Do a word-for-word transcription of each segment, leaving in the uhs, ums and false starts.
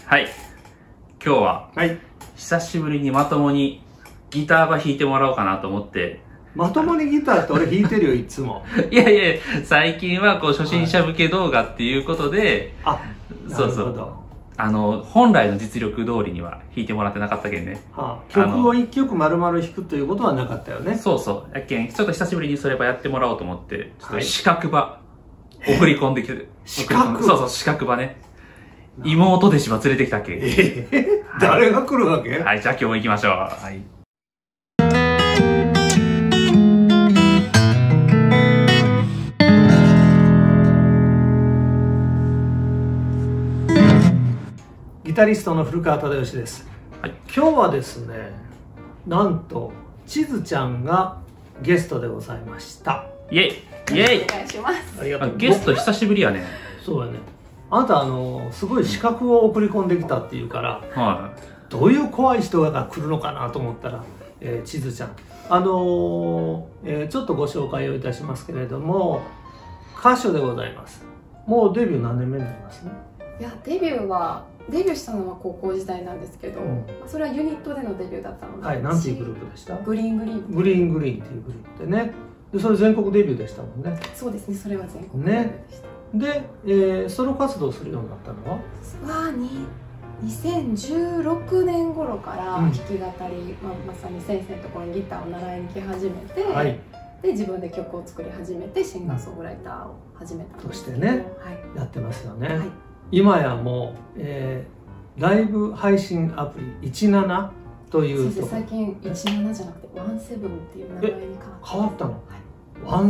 はい。今日は、 はい。 久しぶりにまともにギターば弾いてもらおうかなと思って。 まともにギターって俺弾いてるよ、いつも。 いやいや、最近はこう初心者向け動画っていうことで、 はい、あ、 そうそう。あの、本来の実力通りには弾いてもらってなかったけんね。 はあ、曲を一曲丸々弾くということはなかったよね。 そうそう。やけん、ちょっと久しぶりにそればやってもらおうと思って、ちょっと資格ば送り込んできて、 資格そうそう、資格ばね。妹弟子ば連れてきたけん。 えー、誰が来るわけ？ はい、じゃあ今日も行きましょう。はい。 ギタリストの古川忠義です、はい、今日はですね、なんとちずちゃんがゲストでございました。 イェイイェイ、 お願いします。 ありがとう。ゲスト久しぶりやね。 そうやね。あなたあのすごい資格を送り込んできたっていうから、 はい、 どういう怖い人が来るのかなと思ったら、えー、ちずちゃん、あのーえー、ちょっとご紹介をいたしますけれども、歌手でございます。もうデビュー何年目になりますね。 いや、デビューはデビューしたのは高校時代なんですけど、うん、それはユニットでのデビューだったので。 はい、なんていうグループでした？ グリーングリーン。 グリーングリーンっていうグループでね。で、それ全国デビューでしたもんね。 そうですね、それは全国デビューでした。 ね、で、えー、ソロ活動するようになったのははににせんじゅうろくねん頃から弾き語り、うん、まあ、まさに先生のところにギターを習いに来始めて、はい、で自分で曲を作り始めてシンガーソングライターを始めたんですけど、としてね、はい、 やってますよね、はい、今やもう、えー、ライブ配信アプリじゅうななというと最近じゅうななじゃなくてじゅうななっていう名前に変わったの、はい、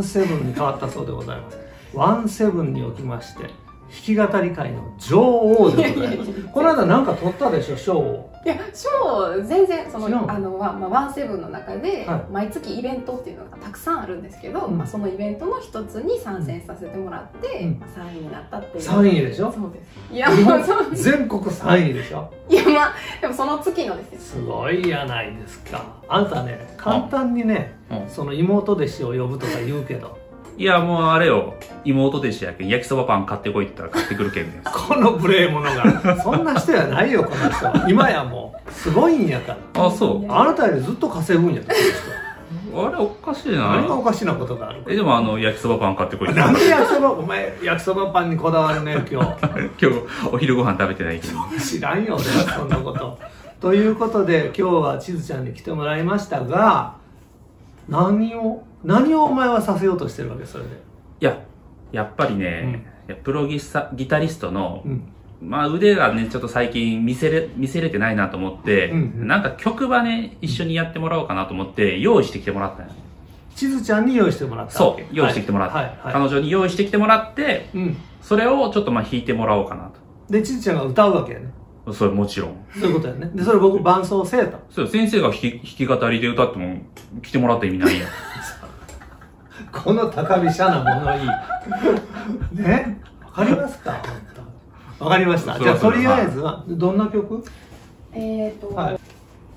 じゅうななに変わったそうでございます。じゅうななにおきまして弾き語り界の女王でございます。この間なんか取ったでしょ、賞を。 いや、賞全然そのあの、まあ、じゅうななの中で毎月イベントっていうのがたくさんあるんですけど、うん、まあ、そのイベントの一つに参戦させてもらって、うん、まあ、さんいになったっていう。 さんいでしょ。 そうです。いや、もうそう全国さんいでしょ。 いや、まあでもその月のですよ。 すごいやないですか。あんたね、簡単にね、うん、その妹弟子を呼ぶとか言うけど、 いや、もうあれよ、妹弟子やけん、焼きそばパン買ってこいって言ったら買ってくるけんね。 この無礼者が。そんな人やないよ、この人は。今やもう、すごいんやから。 あ、そう。 あなたよりずっと稼ぐんやから、 この人。あれ、おかしいな。 何がおかしなことがあるか。 え、でもあの、焼きそばパン買ってこいって。 なんで焼きそば、お前、焼きそばパンにこだわるね、今日。今日、お昼ご飯食べてないけど。 知らんよ、俺はそんなこと。ということで、今日はちずちゃんに来てもらいましたが、何を、何をお前はさせようとしてるわけ、それで。 いや、やっぱりね、うん、プロギスギタリストの、うん、まあ腕がね、ちょっと最近見せれ、見せれてないなと思って、うんうん、なんか曲場ね、一緒にやってもらおうかなと思って、用意してきてもらったのよ。 ちずちゃんに用意してもらったそう、用意してきてもらった。はいはいはい、彼女に用意してきてもらって、うん、それをちょっとまあ弾いてもらおうかなと。 で、ちずちゃんが歌うわけやね。 それもちろん。 そういうことやね。で、それ僕伴奏せえと。 そう、先生が弾き、弾き語りで歌っても、来てもらった意味ないやん。 この高飛車な物言い。ね、わかりますか？わかりました。じゃあとりあえずはどんな曲？ えっと、はい、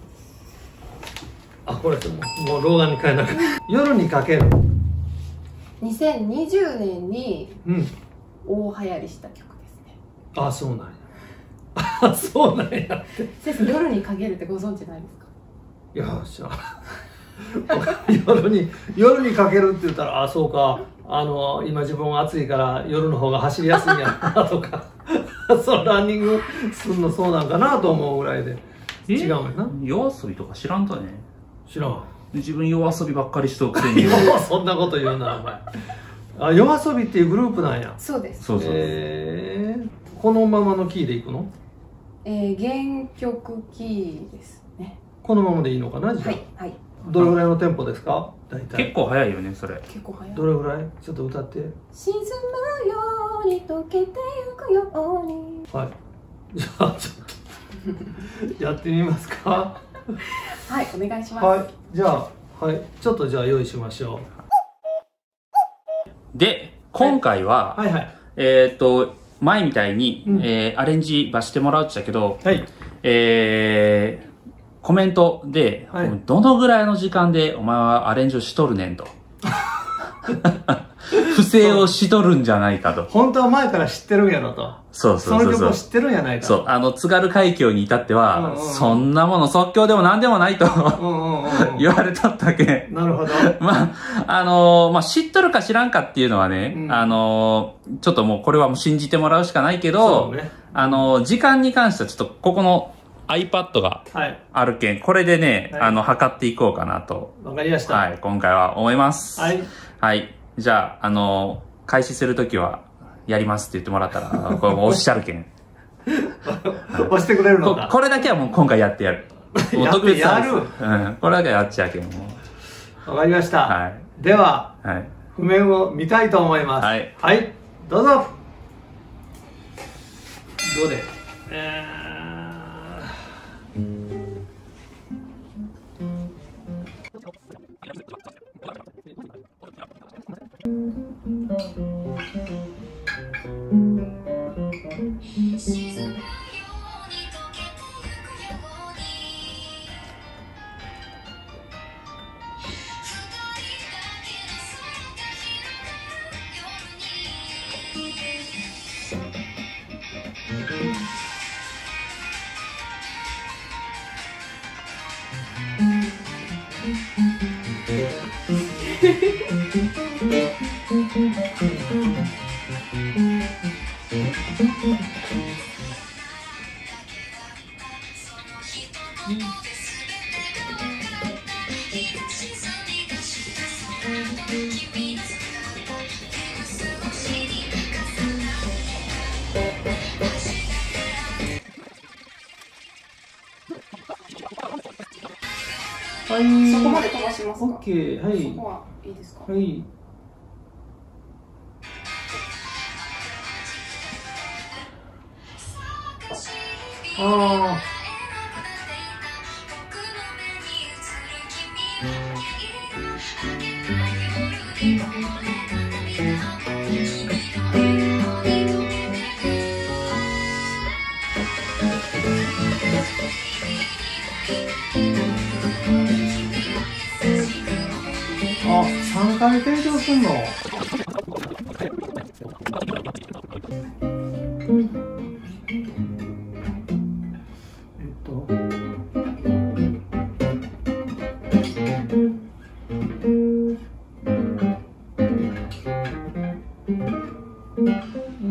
あ、これもうもう老眼に変えなくて。夜にかける。 にせんにじゅうねんに大流行りした曲ですね。 あ、そうなんや。あ、そうなんやって。 先生、夜にかけるってご存知ないですか？ いや、知らん。夜に夜にかけるって言ったら、あ、そうか、あの今自分は暑いから夜の方が走りやすいんやなとかそのランニングするのそうなんかなと思うぐらいで。違うよな。 夜遊びとか知らんとね。 知らん。 自分夜遊びばっかりしとくせにそんなこと言うな、お前。あ、夜遊びっていうグループなんや。 そうです。 そうそう。 えー、このままのキーでいくの？ えー、原曲キーですね。 このままでいいのかな、じゃあ。 はいはい。 どれぐらいのテンポですか？大体。 結構早いよね、それ。 結構早い。 どれぐらい？ちょっと歌って。 沈むように溶けてゆくように。 はい。じゃあちょっとやってみますか。 はい、お願いします。 はい。じゃあはい、ちょっとじゃあ用意しましょう。で、今回は、 はい、はいはい。 えっと前みたいに、うん、えー、アレンジばしてもらうって言ったけど、はい。えー。コメントで、はい、どのぐらいの時間でお前はアレンジをしとるねんと不正をしとるんじゃないかと。 本当は前から知ってるんやろと。 そうそうそうそう。 その曲を知ってるんやないか。 そう。あの、津軽海峡に至っては、うんうんうん、そんなもの即興でも何でもないと言われとったけん。 なるほど。 まあ、あのー、まあ、知っとるか知らんかっていうのはね、うん、あのー、ちょっともうこれはもう信じてもらうしかないけど、ね、あのー、時間に関してはちょっとここの iPad があるけん、はい、これでね、はい、あの、測っていこうかなと。 わかりました。 はい、今回は思います。はい。はい。じゃあ、あのー、開始するときは、やりますって言ってもらったら、これもうおっしゃるけん。 押してくれるのか。 これだけはもう今回やってやる。もう特別やる。 うん。これだけはやっちゃうけん、もう。わかりました。はい。では、はい、譜面を見たいと思います。はい。はい。どうぞ。どれえーはい、そこまで飛ばしますか。 オッケー、はい。 そこはいいですか。 はい。ああ。あ、さんかい転調すんの。えっと。うん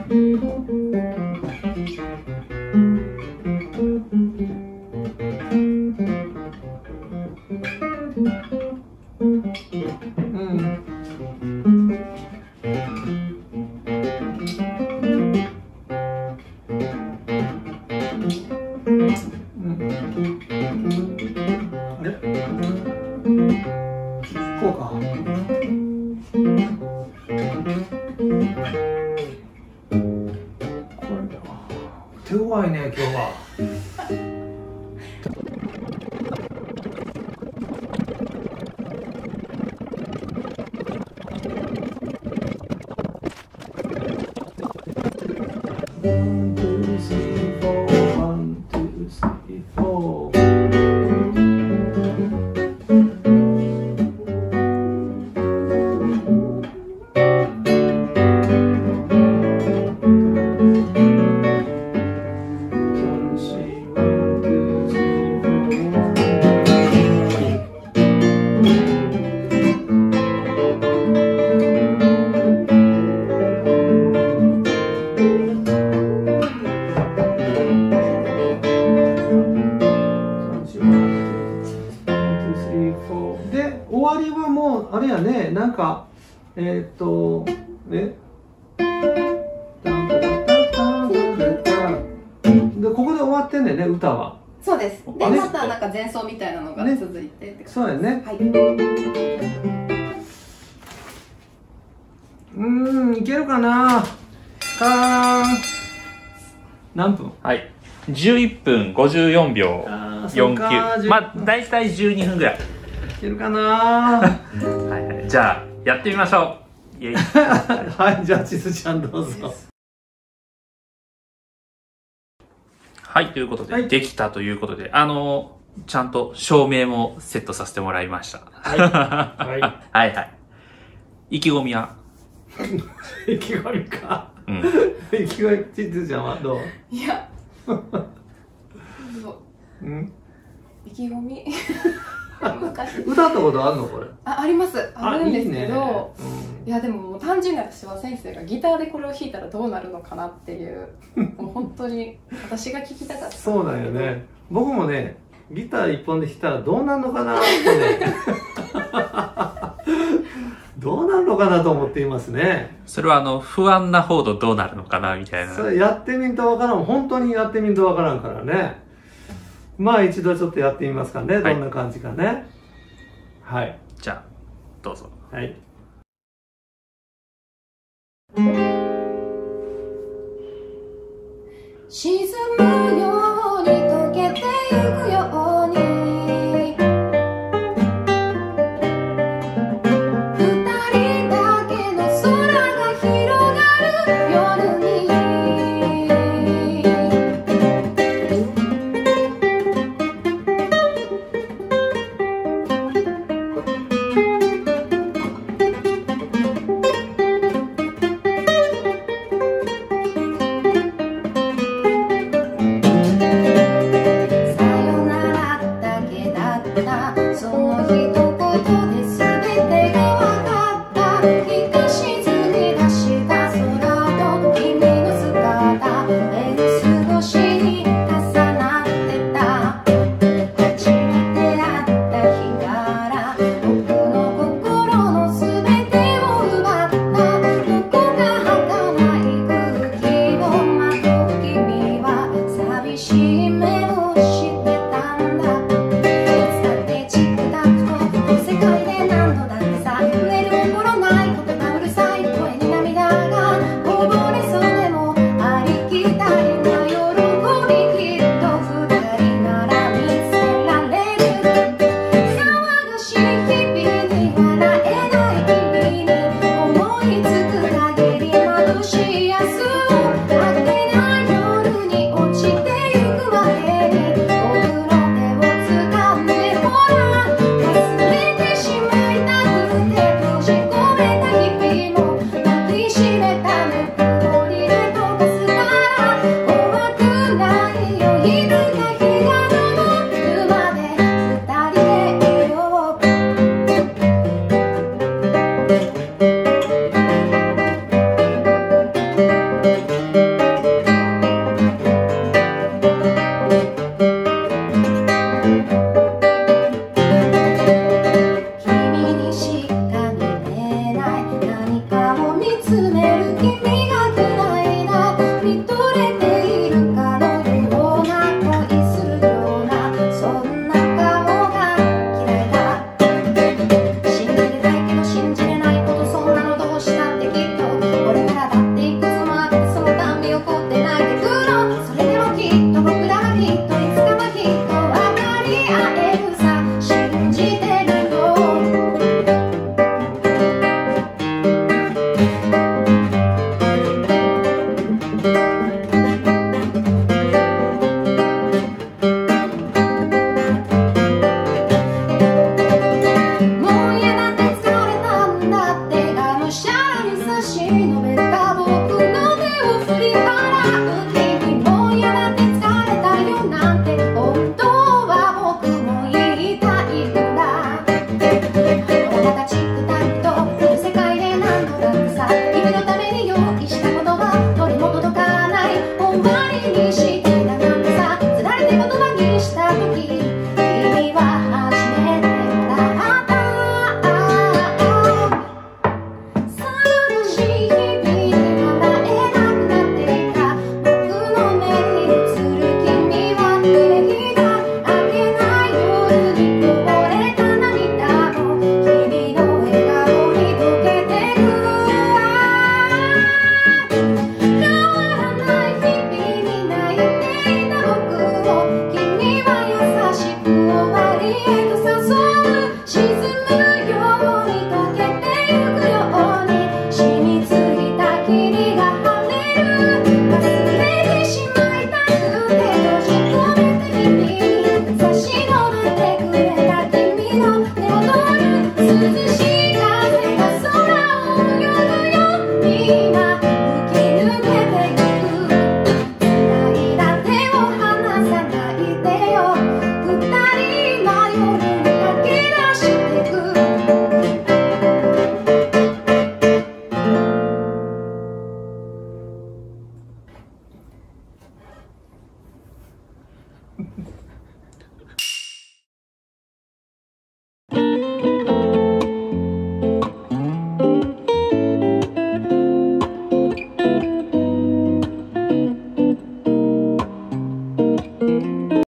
手強いね、今日は。で、終わりはもうあれやね、なんかえっとね、でここで終わってんねんね、歌は。 そうです。でまたなんか前奏みたいなのが続いてって、 そうやね。 はい。 うーん、いけるかな。か何分？ はい。じゅういっぷんごじゅうよんびょうよんきゅう。まあだいたいじゅうにふんぐらい。いけるかな。はいはい。じゃあやってみましょう。イエイ。 はい、じゃあちすちゃんどうぞ。 はい、ということで、はい、できたということで、あのちゃんと照明もセットさせてもらいました。はい。はい、はいはい。 意気込みは意気込みか。 うん。 意気込み、ちつちゃんはどう？ いや。 うん。 意気込み。難しい。 歌ったことあるのこれ？ あ、あります。あるんですけど。いいね、 うん、 いやでももう単純に私は先生がギターでこれを弾いたらどうなるのかなっていう、もう本当に私が聴きたかった。 そうなんよね。僕もね、ギター一本で弾いたらどうなるのかなってね。どうなるのかなと思っていますね。 それはあの不安な方とどうなるのかなみたいな。 それやってみんとわからん。本当にやってみんとわからんからね。まあ一度ちょっとやってみますかね。どんな感じかね。はい。 じゃあどうぞ。 はい。 沈むように溶けてゆくように「